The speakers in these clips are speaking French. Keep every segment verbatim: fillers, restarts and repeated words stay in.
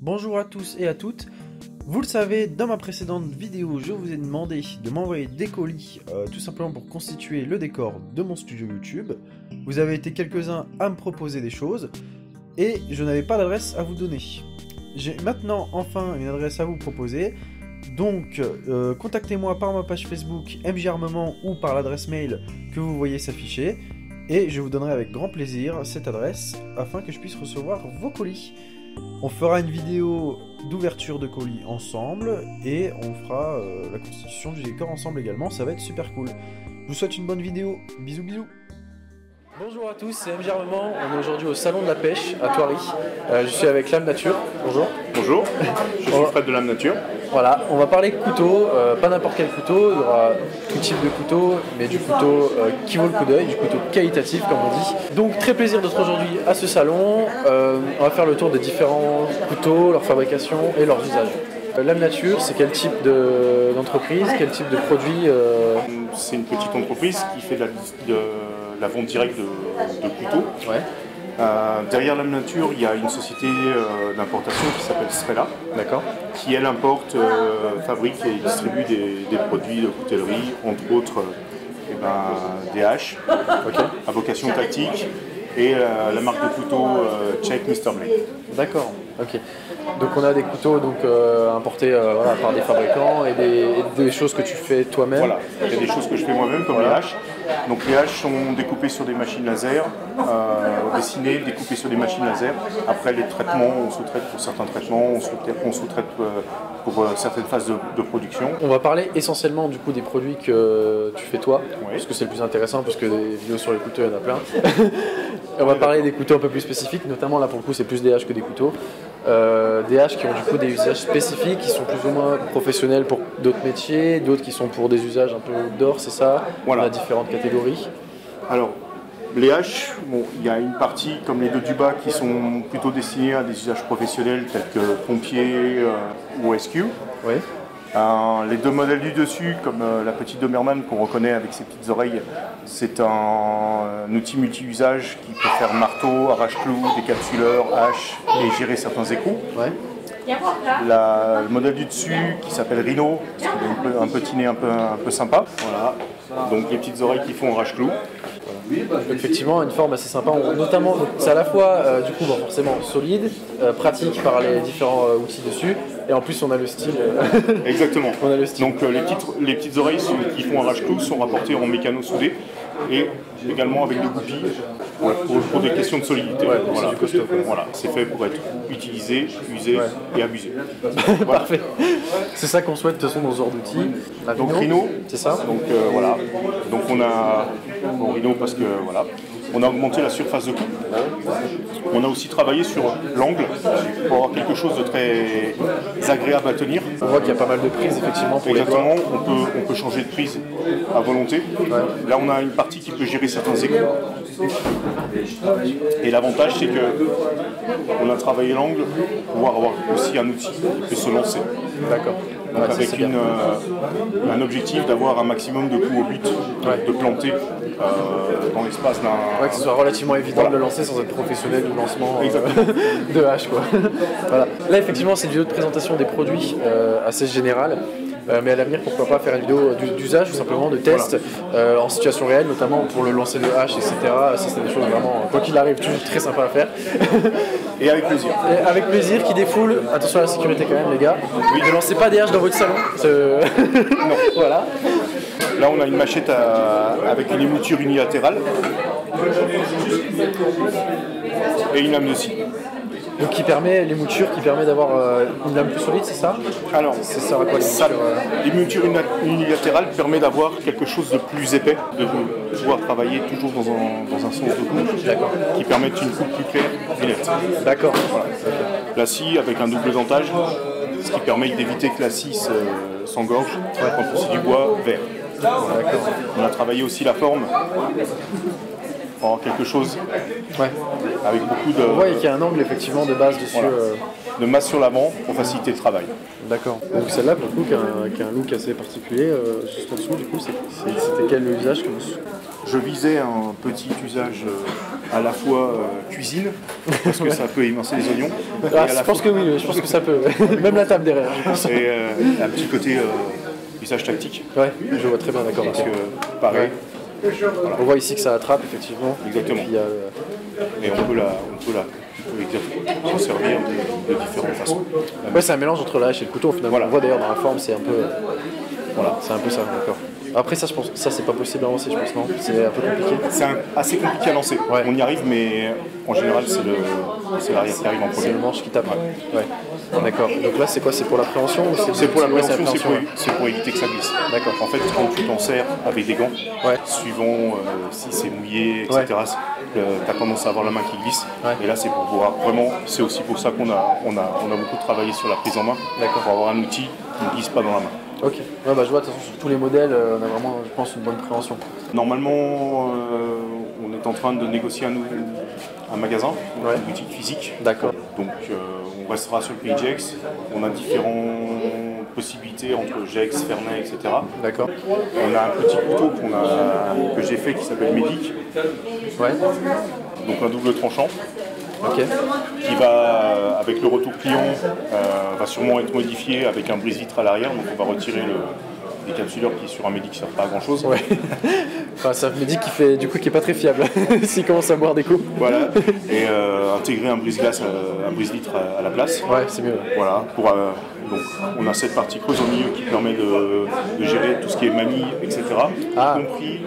Bonjour à tous et à toutes. Vous le savez, dans ma précédente vidéo, je vous ai demandé de m'envoyer des colis, euh, tout simplement pour constituer le décor de mon studio YouTube. Vous avez été quelques-uns à me proposer des choses, et je n'avais pas d'adresse à vous donner. J'ai maintenant enfin une adresse à vous proposer, donc euh, contactez-moi par ma page Facebook M J Armement ou par l'adresse mail que vous voyez s'afficher, et je vous donnerai avec grand plaisir cette adresse afin que je puisse recevoir vos colis. On fera une vidéo d'ouverture de colis ensemble et on fera euh, la constitution du décor ensemble également, ça va être super cool. Je vous souhaite une bonne vidéo, bisous bisous. Bonjour à tous, c'est M J Armement, on est aujourd'hui au salon de la pêche à Thoiry. Euh, je suis avec L'Âme Nature, bonjour. Bonjour, je suis Fred de L'Âme Nature. Voilà, on va parler couteau, euh, pas n'importe quel couteau, il y aura tout type de couteau, mais du couteau euh, qui vaut le coup d'œil, du couteau qualitatif comme on dit. Donc très plaisir d'être aujourd'hui à ce salon, euh, on va faire le tour des différents couteaux, leur fabrication et leurs usages. Euh, L'Âme Nature, c'est quel type d'entreprise, quel type de produit euh... C'est une petite entreprise qui fait de la, de la vente directe de, de couteaux. Ouais. Euh, derrière L'Âme Nature, il y a une société euh, d'importation qui s'appelle Srela, qui elle importe, euh, fabrique et distribue des, des produits de coutellerie, entre autres euh, eh ben, des haches, okay, à vocation tactique, et euh, la marque de couteau euh, tchèque Mister Blade. D'accord, ok. Donc on a des couteaux donc, euh, importés euh, voilà, par des fabricants et des, et des choses que tu fais toi-même. Voilà, il y a des choses que je fais moi-même comme voilà. les haches. Donc les haches sont découpées sur des machines laser, euh, dessinées, découpées sur des machines laser. Après les traitements, on sous-traite pour certains traitements, on sous-traite, on sous-traite euh, pour euh, certaines phases de, de production. On va parler essentiellement du coup des produits que tu fais toi, oui, parce que c'est le plus intéressant, parce que des vidéos sur les couteaux il y en a plein. Et on va parler des couteaux un peu plus spécifiques, notamment là pour le coup c'est plus des haches que des couteaux. Euh, des haches qui ont du coup des usages spécifiques, qui sont plus ou moins professionnels pour d'autres métiers, d'autres qui sont pour des usages un peu outdoor, c'est ça? Voilà. On a différentes catégories. Alors, les haches, bon, il y a une partie comme les deux du bas qui sont plutôt destinées à des usages professionnels tels que pompiers euh, ou S Q. Oui. Euh, les deux modèles du dessus, comme euh, la petite Doberman qu'on reconnaît avec ses petites oreilles, c'est un, un outil multi-usage qui peut faire marteau, arrache-clous, décapsuleur, hache et gérer certains écrous. Ouais. La, le modèle du dessus qui s'appelle Rhino, parce qu'il a un, peu, un petit nez un peu, un peu sympa. Voilà. Donc les petites oreilles qui font arrache-clous. Effectivement, une forme assez sympa, on, notamment, c'est à la fois euh, du coup bon, forcément solide, euh, pratique par les différents euh, outils dessus, et en plus on a le style. Euh... Exactement. on a le style. Donc euh, les, petites, les petites oreilles sont, qui font arrache-clous sont rapportées en mécano soudé et également avec des goupilles pour, pour, pour des questions de solidité. Ouais, voilà. c'est costaud, voilà. C'est fait pour être utilisé, usé, ouais, et abusé. Voilà. Parfait. C'est ça qu'on souhaite de toute façon dans ce genre d'outils. Donc Rhino, c'est ça. Donc euh, voilà. Donc on a bon, Rhino parce que voilà. On a augmenté la surface de coupe. On a aussi travaillé sur l'angle pour avoir quelque chose de très agréable à tenir. On voit qu'il y a pas mal de prises effectivement pour Exactement, les on peut, on peut changer de prise à volonté. Ouais. Là on a une partie qui peut gérer certains écrous. Et l'avantage c'est que on a travaillé l'angle pour pouvoir avoir aussi un outil qui peut se lancer. D'accord. Donc ouais, avec une, euh, un objectif d'avoir un maximum de coups au but, ouais, de planter euh, dans l'espace d'un... Ouais, que ce soit relativement évident, voilà, de le lancer sans être professionnel du lancement euh, de hache, quoi. Voilà. Là effectivement c'est une vidéo de présentation des produits euh, assez générale. Euh, mais à l'avenir, pourquoi pas faire une vidéo d'usage, tout simplement, de test, voilà, euh, en situation réelle, notamment pour le lancer de hache, et cetera. Ça, c'est des choses vraiment, quoi qu'il arrive, toujours très sympa à faire. Et avec plaisir. Et avec plaisir, qui défoule. Attention à la sécurité quand même, les gars. Oui. Ne lancez pas des haches dans votre salon. Non. Voilà. Là, on a une machette à, avec une émouture unilatérale et une lame de scie. Donc qui permet, l'émouture qui permet d'avoir euh, une lame plus solide, c'est ça? Alors, c'est ça, quoi, l'émouture euh... unilatérale permet d'avoir quelque chose de plus épais, de pouvoir travailler toujours dans un, dans un sens de coupe, qui permettent une coupe plus claire et nette. D'accord. Voilà. La scie avec un double dentage, ce qui permet d'éviter que la scie s'engorge, ouais, quand c'est du bois vert. Voilà. On a travaillé aussi la forme pour avoir quelque chose Ouais. avec beaucoup de, On voit qu'il y a un angle effectivement de base dessus. Voilà. euh, de masse sur l'avant pour faciliter le travail. D'accord. Donc celle-là, pour le coup, qui a un, qui a un look assez particulier, euh, juste en dessous, du coup, c'est- c'est- c'était quel usage que vous... Je visais un petit usage euh, à la fois euh, cuisine, parce que ça peut émincer les oignons, et Ah, à je la pense fois- que oui, je pense que ça peut. Même la table derrière, je pense. et euh, un petit côté euh, usage tactique, Ouais, je vois très bien, d'accord. parce ok. que pareil, On voit ici que ça attrape, effectivement. Exactement. Et puis, il y a, euh, et on peut la, on peut la, on peut exactement s'en servir de, de différentes façons. ouais, c'est un mélange entre la hache et le couteau, finalement. Voilà. On voit d'ailleurs dans la forme, c'est un peu... euh, Voilà, c'est un peu ça, d'accord. Après, ça, je pense, ça c'est pas possible à lancer, je pense, non? C'est un peu compliqué. C'est un- assez compliqué à lancer. Ouais. On y arrive, mais en général, c'est le, c'est l'arrière qui arrive en C'est premier. le manche qui tape. Ouais. D'accord. Donc là, c'est quoi? C'est pour l'appréhension ou C'est pour la ouais, prévention, c'est pour, ouais. c'est pour éviter que ça glisse. D'accord. En fait, quand tu t'en sers avec des gants, Ouais. suivant euh, si c'est mouillé, et cetera, tu as tendance à avoir la main qui glisse. Ouais. Et là, c'est pour pouvoir vraiment, c'est aussi pour ça qu'on a, on a, on a beaucoup travaillé sur la prise en main, D'accord. pour avoir un outil qui ne glisse pas dans la main. Ok. Ouais, bah, je vois, de toute façon, sur tous les modèles, euh, on a vraiment, je pense, une bonne préhension. Normalement, euh, on est en train de négocier un, nou- un magasin, donc Ouais. une boutique physique. D'accord. Donc euh, on restera sur le pays Gex. On a différentes possibilités entre Gex, Ferney, et cetera. D'accord. On a un petit couteau qu'on a, que j'ai fait qui s'appelle Medic, Ouais. donc un double tranchant, Ok. qui va, avec le retour client, euh, va sûrement être modifié avec un brise-vitre à l'arrière. Donc on va retirer le décapsuleur qui sur un Medic ne sert pas à grand chose. Ouais. Enfin, ça me dit qu'il fait, du coup, qui est pas très fiable s'il commence à boire des coups. Voilà. Et euh, intégrer un brise-glace, euh, un brise-vitre à, à la place. Ouais, c'est mieux. Voilà, pour, euh, donc on a cette partie creuse au milieu qui permet de, de gérer tout ce qui est manille, et cetera. Ah. Y compris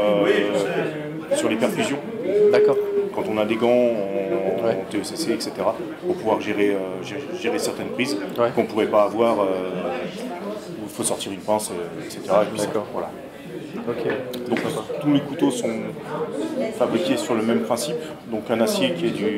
euh, sur les perfusions, D'accord. quand on a des gants en, Ouais. en T E C C, et cetera, pour pouvoir gérer, euh, gérer, gérer certaines prises Ouais. qu'on ne pourrait pas avoir, euh, où il faut sortir une pince, euh, et cetera. Et puis ça, D'accord. voilà. Ok. Donc tous les couteaux sont fabriqués sur le même principe, donc un acier qui est du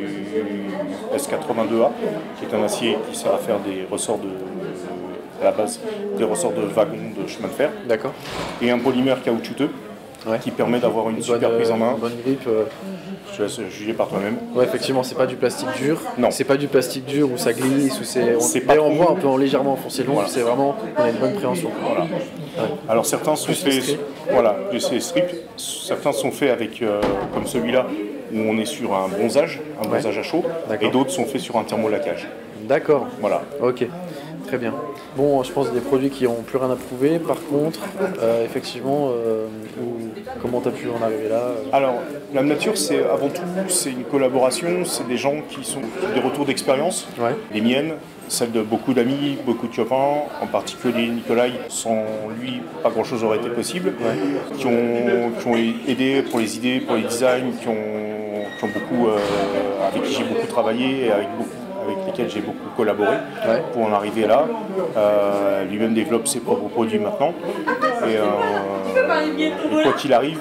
S quatre-vingt-deux A, qui est un acier qui sert à faire des ressorts de, à la base, des ressorts de wagons de chemin de fer, D'accord. et un polymère caoutchouteux Ouais. qui permet d'avoir une super Bonne, prise en euh, main. bonne grippe. euh. Je te laisse juger par toi-même. Ouais, effectivement, c'est pas du plastique dur. Non. C'est pas du plastique dur où ça glisse, où c'est. On, C'est pas d'ailleurs, on trop voit un mou. peu en légèrement enfoncé long. Voilà. C'est vraiment. On a une bonne préhension. Voilà. Alors certains sont Plus les faits, strips. voilà, plus les strips. Certains sont faits avec, euh, comme celui-là, où on est sur un bronzage, un bronzage à chaud, D'accord. et d'autres sont faits sur un thermolaquage. D'accord. Voilà. Ok. Très bien. Bon, je pense des produits qui n'ont plus rien à prouver. Par contre, euh, effectivement, euh, où- comment tu as pu en arriver là euh Alors, la nature, c'est avant tout, c'est une collaboration, c'est des gens qui sont qui ont des retours d'expérience, Ouais. les miennes, celles de beaucoup d'amis, beaucoup de copains, en particulier Nicolas, sans lui, pas grand-chose aurait été possible, Ouais. qui, ont, qui ont aidé pour les idées, pour les designs, qui ont, qui ont beaucoup, euh, avec qui j'ai beaucoup travaillé et avec, beaucoup, avec lesquels j'ai beaucoup collaboré Ouais. pour en arriver là. Euh, lui-même développe ses propres produits maintenant. Et, euh, et quoi qu'il arrive,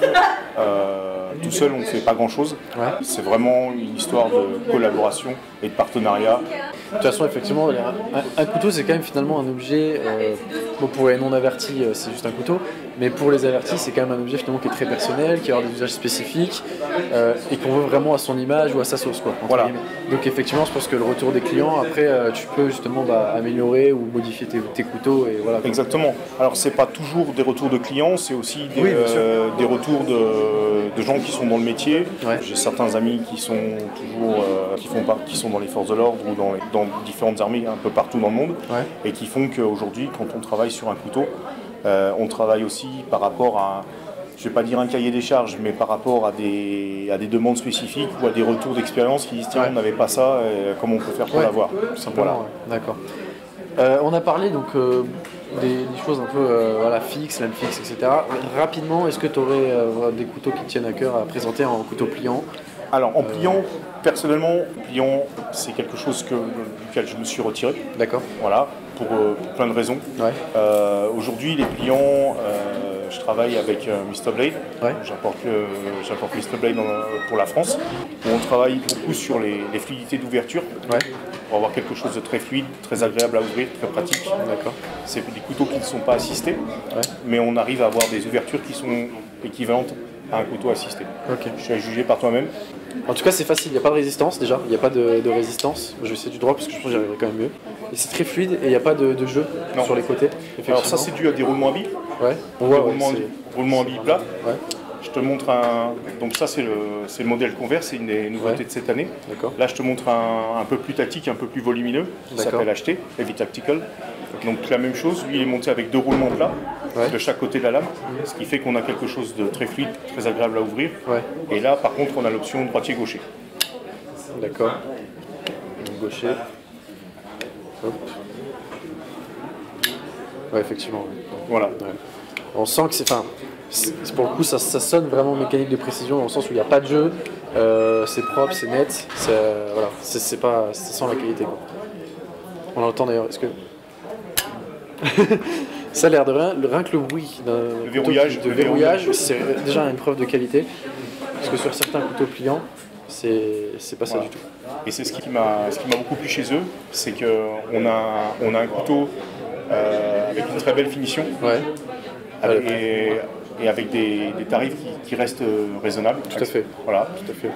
euh, tout seul on ne fait pas grand-chose. Ouais. C'est vraiment une histoire de collaboration et de partenariat. De toute façon, effectivement, un, un couteau, c'est quand même finalement un objet. Euh, bon, pour les non-avertis, euh, c'est juste un couteau. Mais pour les avertis, c'est quand même un objet finalement qui est très personnel, qui a des usages spécifiques euh, et qu'on veut vraiment à son image ou à sa sauce, quoi. entre Voilà. guillemets. Donc, effectivement, je pense que le retour des clients, après, euh, tu peux justement bah, améliorer ou modifier tes, tes couteaux et voilà. quoi. Exactement. Alors c'est pas toujours des retours de clients, c'est aussi des, Oui, bien sûr. euh, des retours de, de gens qui sont dans le métier. Ouais. J'ai certains amis qui sont toujours euh, qui font pas, qui sont dans les forces de l'ordre ou dans, les- dans différentes armées un peu partout dans le monde, Ouais. et qui font qu'aujourd'hui, quand on travaille sur un couteau, euh, on travaille aussi par rapport à, je vais pas dire un cahier des charges, mais par rapport à des, à des demandes spécifiques ou à des retours d'expérience qui disent tiens, Ouais. on n'avait pas ça, euh, comment on peut faire pour Ouais, l'avoir. tout simplement, Voilà. ouais. D'accord. Euh, on a parlé donc euh, des, des choses un peu euh, voilà, fixes, lames fixes, et cetera. Rapidement, est-ce que tu aurais euh, des couteaux qui te tiennent à cœur à présenter en couteau pliant? Alors en pliant, personnellement, pliant, c'est quelque chose que, duquel je me suis retiré. D'accord. Voilà, pour, euh, pour plein de raisons. Ouais. Euh, Aujourd'hui, les pliants, euh, je travaille avec euh, mister Blade. Ouais. J'apporte le- j'apporte mister Blade dans- pour la France. Où on travaille beaucoup sur les, les fluidités d'ouverture Ouais. pour avoir quelque chose de très fluide, très agréable à ouvrir, très pratique. D'accord. C'est des couteaux qui ne sont pas assistés, Ouais. mais on arrive à avoir des ouvertures qui sont équivalentes à un couteau assisté. Ok. Je suis jugé par toi-même. En tout cas, c'est facile, il n'y a pas de résistance déjà, il n'y a pas de, de résistance. Je vais essayer du droit parce que je pense que j'y arriverai quand même mieux. Et c'est très fluide et il n'y a pas de, de jeu Non. sur les côtés. Alors ça c'est dû à des roulements à billes. Ouais, on voit, ouais, roulements, c'est- roulements à billes plats. Ouais, Je te montre un. Donc ça c'est le, c'est le modèle Converse, c'est une des nouveautés Ouais. de cette année. d'accord. Là je te montre un, un peu plus tactique, un peu plus volumineux, qui D'accord. s'appelle H T, Heavy Tactical. Donc la même chose, lui il est monté avec deux roulements plats Ouais. de chaque côté de la lame, ce qui fait qu'on a quelque chose de très fluide, très agréable à ouvrir. Ouais, Et là par contre on a l'option droitier-gaucher. d'accord. Donc, gaucher. Hop. Ouais, effectivement. ouais. Voilà. Ouais. On sent que c'est. Enfin, c'est- pour le coup, ça, ça sonne vraiment mécanique de précision dans le sens où il n'y a pas de jeu, euh, c'est propre, c'est net, c'est, euh, voilà, c'est, c'est pas, ça sent la qualité quoi. On l'entend d'ailleurs, est-ce que. Ça a l'air de rien, rien que le bruit d'un couteau verrouillage, de le verrouillage, c'est déjà une preuve de qualité. Parce que sur certains couteaux pliants, c'est, c'est pas ça Voilà. du tout. Et c'est ce qui m'a ce qui m'a beaucoup plu chez eux, c'est qu'on a, on a un couteau euh, avec une très belle finition. Ouais, Avec- Ouais. et, et avec des, des tarifs qui, qui restent euh, raisonnables. tout à fait. Voilà. Tout à fait.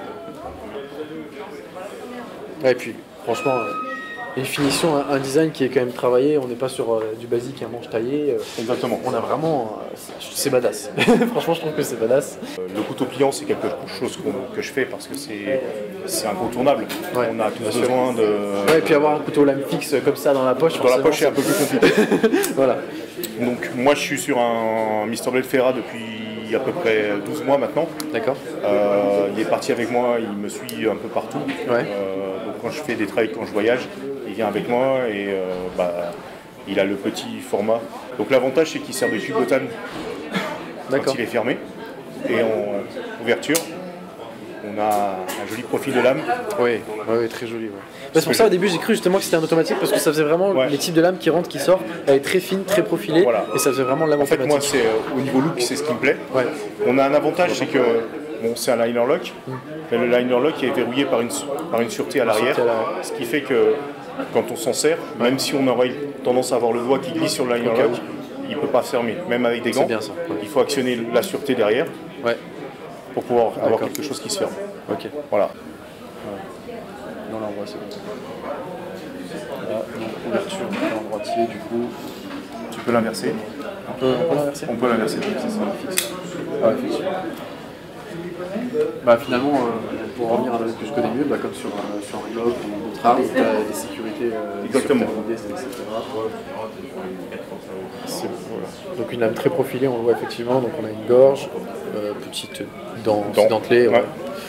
Ouais, et puis, franchement, euh, une finition, un, un design qui est quand même travaillé, on n'est pas sur euh, du basique, un manche taillé. euh, Exactement. on a vraiment. euh, c'est, c'est badass. Franchement, je trouve que c'est badass. Euh, Le couteau pliant, c'est quelque chose qu'on- que je fais parce que c'est c'est incontournable. Ouais, On a tous bien sûr. besoin de. Ouais, et puis avoir un couteau lame fixe comme ça dans la poche, Dans la forcément, poche, c'est un peu plus compliqué. Voilà. Donc, moi, je suis sur un Mister Blade Ferra depuis à peu près douze mois maintenant. D'accord. Euh, il est parti avec moi, il me suit un peu partout. Ouais. Euh, donc, quand je fais des trails, quand je voyage, il vient avec moi et euh, bah, il a le petit format. Donc, l'avantage, c'est qu'il sert de tube botane quand D'accord. il est fermé. Et en ouverture, on a un joli profil de lame. Oui, ouais, ouais, très joli. Ouais. Bah, c'est pour ça au début j'ai cru justement que c'était un automatique parce que ça faisait vraiment Ouais. les types de lames qui rentrent, qui sortent, elle est très fine, très profilée Voilà. et ça faisait vraiment lame En fait, moi, automatique. c'est euh, au niveau look, c'est ce qui me plaît. Ouais. On a un avantage, c'est que bon, c'est un liner lock, Mm. mais le liner lock est verrouillé par une, par une sûreté à l'arrière, sûreté à l'arrière. ce qui fait que quand on s'en sert, même si on aurait tendance à avoir le doigt qui glisse sur le liner Au cas lock, où. il ne peut pas fermer, même avec des C'est gants. bien ça, ouais. Il faut actionner la sûreté derrière Ouais. pour pouvoir avoir D'accord. quelque chose qui se ferme. Ok. Voilà. Non, là on voit c'est bon. Là, donc, ouverture en droitier du coup. Tu peux l'inverser. On peut, on peut l'inverser. On peut l'inverser, c'est ça. Ah, effectivement. Bah finalement, euh, pour revenir à ce que je connais mieux, bah, comme sur, euh, sur un Glock ou d'autres armes, tu as des sécurités euh, Exactement. sur ta modeste, et cetera. C'est- voilà. Donc une lame très profilée, on le voit effectivement, donc on a une gorge, euh, petite dent, Dent. dentelée, ouais. Ouais.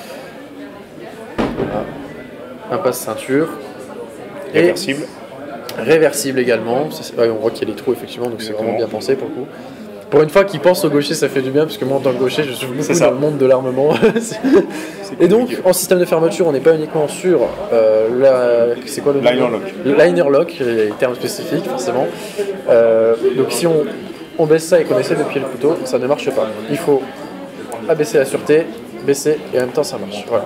Voilà. Un passe-ceinture. Et Réversible. réversible également. Ça, c'est- ouais, on voit qu'il y a les trous effectivement, donc c'est Exactement. vraiment bien pensé pour le coup. Pour une fois qu'il pense au gaucher, ça fait du bien, parce que moi en tant que gaucher, je suis beaucoup C'est ça. dans le monde de l'armement. Et donc, compliqué. en système de fermeture, on n'est pas uniquement sur euh, la... c'est quoi le nom Liner lock. Le liner lock, les termes spécifiques forcément. Euh, donc si on, on baisse ça et qu'on essaie de plier le couteau, ça ne marche pas. Il faut abaisser la sûreté, baisser et en même temps ça marche. Voilà.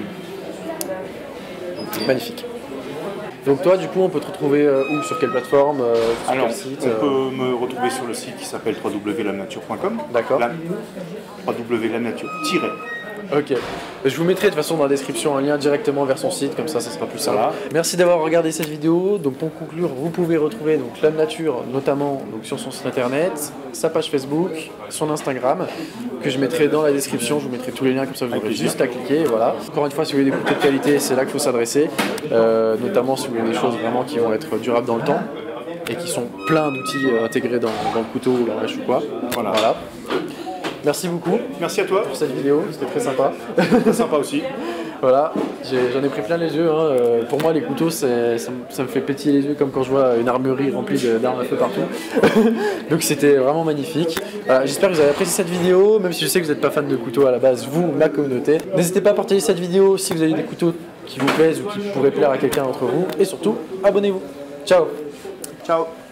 Magnifique. Donc toi, du coup, on peut te retrouver euh, où, sur quelle plateforme, euh, sur Alors, quel site on euh, peut me retrouver sur le site qui s'appelle w w w point lamnature point com. D'accord. La- w w w point lamnature tiret. Ok. Je vous mettrai de toute façon dans la description un lien directement vers son site, comme ça, ça sera plus simple. Voilà. Merci d'avoir regardé cette vidéo. Donc pour conclure, vous pouvez retrouver donc Lame Nature, notamment donc, sur son site internet, sa page Facebook, son Instagram, que je mettrai dans la description. Je vous mettrai tous les liens, comme ça vous Avec aurez plaisir. juste à cliquer. Voilà. Encore une fois, si vous voulez des couteaux de qualité, c'est là qu'il faut s'adresser. Euh, notamment si vous voulez des choses vraiment qui vont être durables dans le temps et qui sont pleins d'outils euh, intégrés dans, dans le couteau ou la hache ou quoi. Voilà. Voilà. Merci beaucoup Merci à toi, pour cette vidéo, c'était très sympa. c'est sympa aussi. Voilà, j'ai- j'en ai pris plein les yeux. Hein. Euh, pour moi, les couteaux, c'est- ça, me- ça me fait pétiller les yeux comme quand je vois une armurerie remplie de- d'armes à feu partout. Donc c'était vraiment magnifique. Voilà, j'espère que vous avez apprécié cette vidéo, même si je sais que vous n'êtes pas fan de couteaux à la base, vous, ma communauté. N'hésitez pas à partager cette vidéo si vous avez des couteaux qui vous plaisent ou qui pourraient plaire à quelqu'un d'entre vous. Et surtout, abonnez-vous. Ciao. Ciao.